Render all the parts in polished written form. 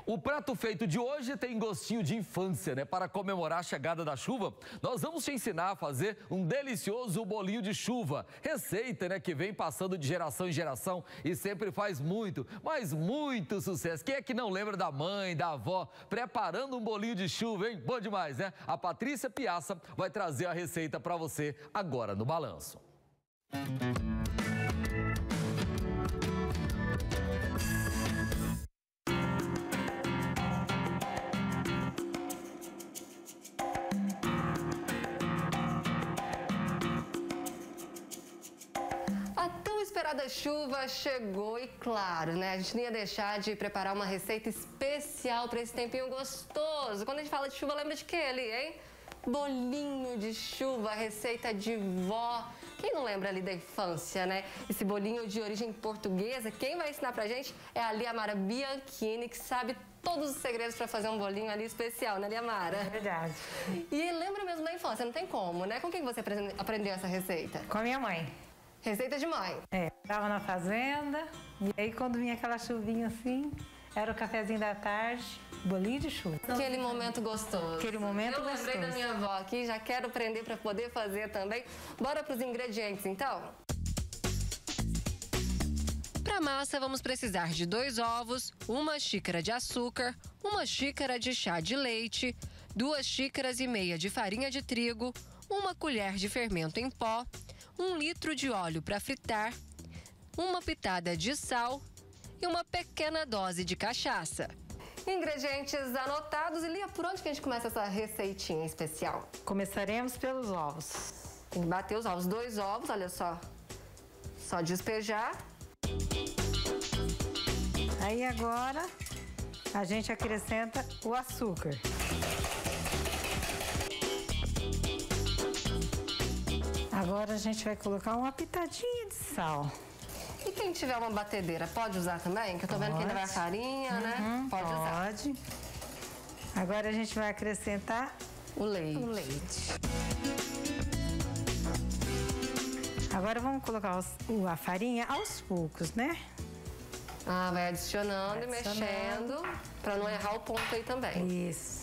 O prato feito de hoje tem gostinho de infância, né? Para comemorar a chegada da chuva, nós vamos te ensinar a fazer um delicioso bolinho de chuva. Receita, né, que vem passando de geração em geração e sempre faz muito, mas muito sucesso. Quem é que não lembra da mãe, da avó, preparando um bolinho de chuva, hein? Bom demais, né? A Patrícia Piazza vai trazer a receita para você agora no Balanço. A tão esperada chuva chegou e, claro, né, a gente não ia deixar de preparar uma receita especial para esse tempinho gostoso. Quando a gente fala de chuva, lembra de quê ali, hein? Bolinho de chuva, receita de vó. Quem não lembra ali da infância, né? Esse bolinho de origem portuguesa, quem vai ensinar pra gente é a Liamara Bianchini, que sabe todos os segredos para fazer um bolinho ali especial, né, Liamara? É verdade. E lembra mesmo da infância, não tem como, né? Com quem você aprendeu essa receita? Com a minha mãe. Receita de mãe. É, tava na fazenda e aí quando vinha aquela chuvinha assim, era o cafezinho da tarde, bolinho de chuva. Aquele momento gostoso. Aquele momento gostoso. Eu lembrei da minha avó aqui, já quero aprender para poder fazer também. Bora para os ingredientes, então? Para a massa, vamos precisar de 2 ovos, 1 xícara de açúcar, 1 xícara de chá de leite, 2,5 xícaras de farinha de trigo, 1 colher de fermento em pó, 1 litro de óleo para fritar, 1 pitada de sal e uma pequena dose de cachaça. Ingredientes anotados. E Lia, por onde que a gente começa essa receitinha especial? Começaremos pelos ovos. Tem que bater os ovos. 2 ovos, olha só. Só despejar. Aí agora a gente acrescenta o açúcar. Agora a gente vai colocar uma pitadinha de sal. E quem tiver uma batedeira, pode usar também? Que eu tô vendo que ainda vai a farinha, né? Pode usar. Pode. Agora a gente vai acrescentar o leite. Agora vamos colocar a farinha aos poucos, né? Ah, vai adicionando e mexendo, para não errar o ponto aí também. Isso.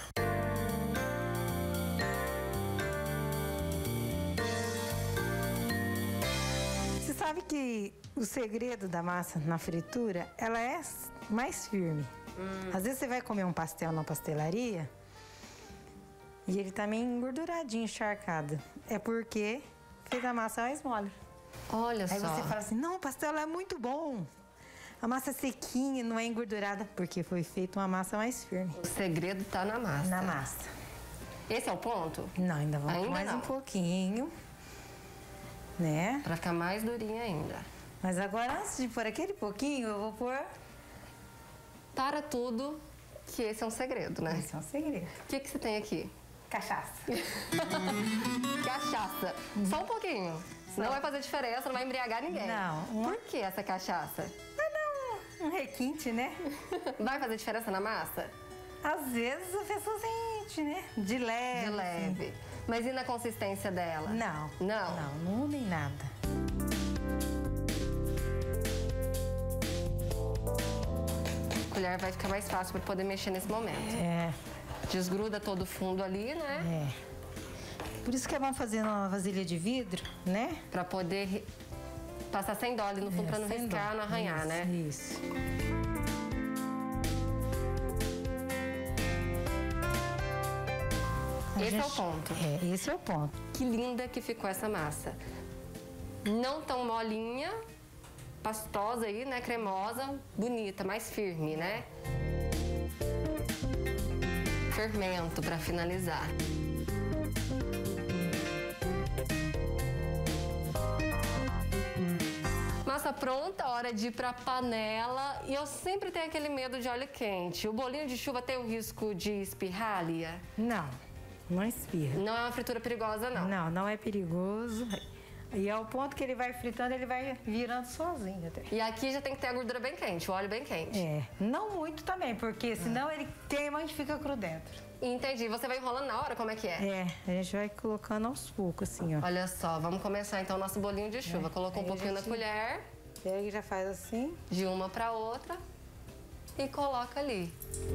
Você sabe que o segredo da massa na fritura, ela é mais firme. Às vezes você vai comer um pastel na pastelaria e ele tá meio engorduradinho, encharcado. É porque fez a massa mais mole. Olha só. Aí você fala assim, não, o pastel é muito bom. A massa é sequinha, não é engordurada, porque foi feita uma massa mais firme. O segredo tá na massa. Na massa. Esse é o ponto? Não, ainda vamos mais um pouquinho, né? Pra ficar mais durinha ainda. Mas agora, antes de pôr aquele pouquinho, eu vou pôr... Para tudo, que esse é um segredo, né? Esse é um segredo. O que você tem aqui? Cachaça. Cachaça. Só um pouquinho. Não vai fazer diferença, não vai embriagar ninguém. Não. Por que essa cachaça? Vai dar um requinte, né? Vai fazer diferença na massa? Às vezes a pessoa sente, né? De leve. De leve. Assim. Mas e na consistência dela? Não. Não? Não muda em nada. A colher vai ficar mais fácil para poder mexer nesse momento. É. Desgruda todo o fundo ali, né? É. Por isso que é bom fazer numa vasilha de vidro, né? Pra poder passar sem dó ali no fundo, pra não riscar, não arranhar, isso, né? Isso. Esse é o ponto. É, esse é o ponto. Que linda que ficou essa massa. Não tão molinha, pastosa aí, né? Cremosa, bonita, mais firme, né? Fermento pra finalizar. Massa pronta, hora de ir pra panela. E eu sempre tenho aquele medo de óleo quente. O bolinho de chuva tem o risco de espirrar, Lia? Não, não espirra. Não é uma fritura perigosa, não? Não, não é perigoso. E ao ponto que ele vai fritando, ele vai virando sozinho até. E aqui já tem que ter a gordura bem quente, o óleo bem quente. É, não muito também, porque senão ele queima e fica cru dentro. Entendi. Você vai enrolando na hora? Como é que é? É, a gente vai colocando aos poucos, assim, ó. Olha só, vamos começar então o nosso bolinho de chuva. Colocou um pouquinho na colher. Pega e já faz assim. De uma pra outra. e coloca ali.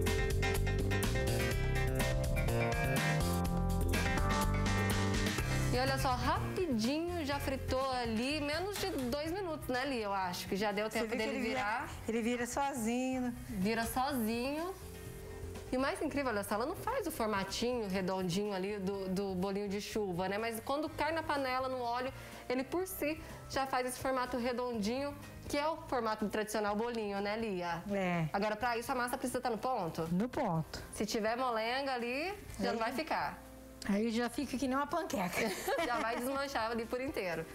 E olha só, rapidinho já fritou ali, menos de 2 minutos, né, Lia? Eu acho que já deu tempo dele virar. Ele vira sozinho. Vira sozinho. E o mais incrível, olha só, ela não faz o formatinho redondinho ali do bolinho de chuva, né? Mas quando cai na panela, no óleo, ele por si já faz esse formato redondinho, que é o formato do tradicional bolinho, né, Lia? É. Agora, pra isso, a massa precisa estar no ponto? No ponto. Se tiver molenga ali, já não vai ficar. Aí já fica que nem uma panqueca. Já vai desmanchar ali por inteiro.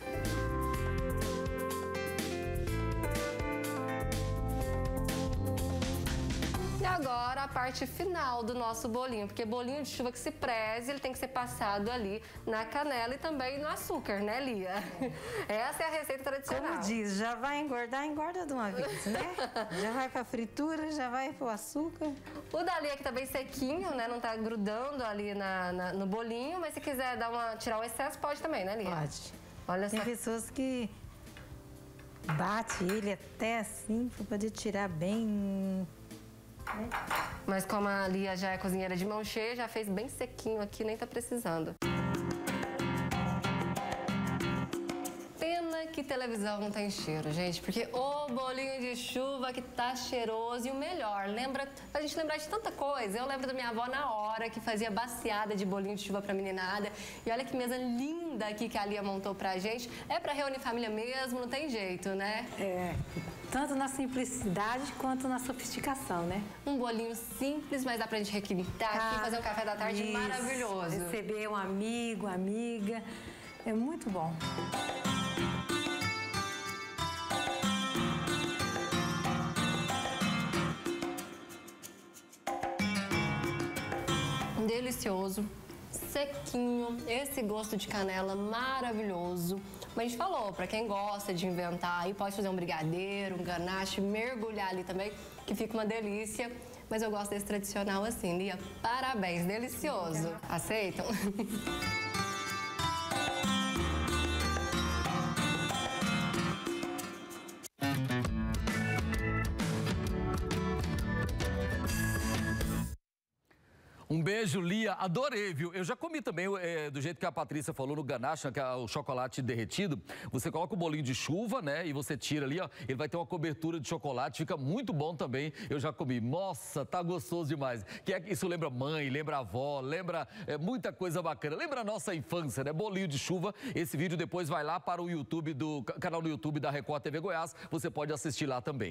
E agora a parte final do nosso bolinho, porque bolinho de chuva que se preze, ele tem que ser passado ali na canela e também no açúcar, né, Lia? Essa é a receita tradicional. Como diz, já vai engordar, engorda de uma vez, né? Já vai pra fritura, já vai pro açúcar. O da Lia aqui tá bem sequinho, né? Não tá grudando ali no bolinho, mas se quiser tirar o excesso, pode também, né, Lia? Pode. Olha só. Tem pessoas que bate ele até assim pra poder tirar bem. Mas como a Lia já é cozinheira de mão cheia, já fez bem sequinho aqui, nem tá precisando. Pena que televisão não tem cheiro, gente, porque o bolinho de chuva que tá cheiroso e o melhor, pra gente lembrar de tanta coisa. Eu lembro da minha avó na hora que fazia baciada de bolinho de chuva pra meninada. E olha que mesa linda aqui que a Lia montou pra gente. É pra reunir família mesmo, não tem jeito, né? É, tanto na simplicidade quanto na sofisticação, né? Um bolinho simples, mas dá pra gente requintar aqui e fazer um café da tarde maravilhoso. Receber um amigo, amiga, é muito bom. Delicioso, sequinho, esse gosto de canela maravilhoso. Mas a gente falou, pra quem gosta de inventar, aí pode fazer um brigadeiro, um ganache, mergulhar ali também, que fica uma delícia. Mas eu gosto desse tradicional assim, Lia, parabéns, delicioso. Aceitam? Um beijo, Lia. Adorei, viu? Eu já comi também, do jeito que a Patrícia falou, no ganache, que é o chocolate derretido. Você coloca o bolinho de chuva, né? E você tira ali, ó. Ele vai ter uma cobertura de chocolate, fica muito bom também. Eu já comi. Nossa, tá gostoso demais. Isso lembra mãe, lembra avó, lembra muita coisa bacana. Lembra a nossa infância, né? Bolinho de chuva. Esse vídeo depois vai lá para o YouTube, canal no YouTube da Record TV Goiás. Você pode assistir lá também.